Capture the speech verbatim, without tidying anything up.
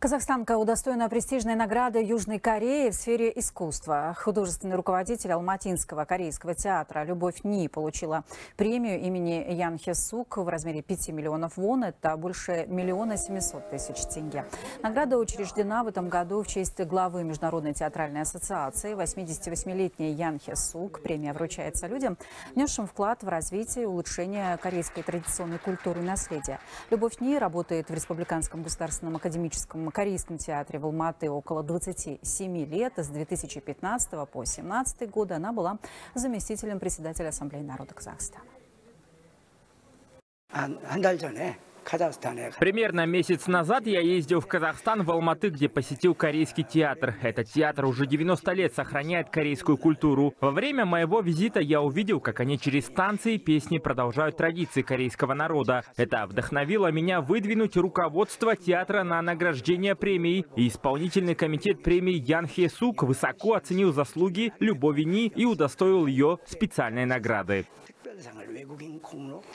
Казахстанка удостоена престижной награды Южной Кореи в сфере искусства. Художественный руководитель Алматинского корейского театра Любовь Ни получила премию имени Ян Хе Сук в размере пяти миллионов вон. Это больше миллиона семисот тысяч тенге. Награда учреждена в этом году в честь главы Международной театральной ассоциации. восьмидесятивосьмилетняя Ян Хе Сук. Премия вручается людям, внесшим вклад в развитие и улучшение корейской традиционной культуры и наследия. Любовь Ни работает в Республиканском государственном академическом корейском театре в Алматы около двадцати семи лет. С две тысячи пятнадцатого по две тысячи семнадцатый годы она была заместителем председателя Ассамблеи народа Казахстана. Примерно месяц назад я ездил в Казахстан, в Алматы, где посетил корейский театр. Этот театр уже девяносто лет сохраняет корейскую культуру. Во время моего визита я увидел, как они через танцы и песни продолжают традиции корейского народа. Это вдохновило меня выдвинуть руководство театра на награждение премий. И исполнительный комитет премии Ян Хе Сук высоко оценил заслуги Любови Ни и удостоил ее специальной награды.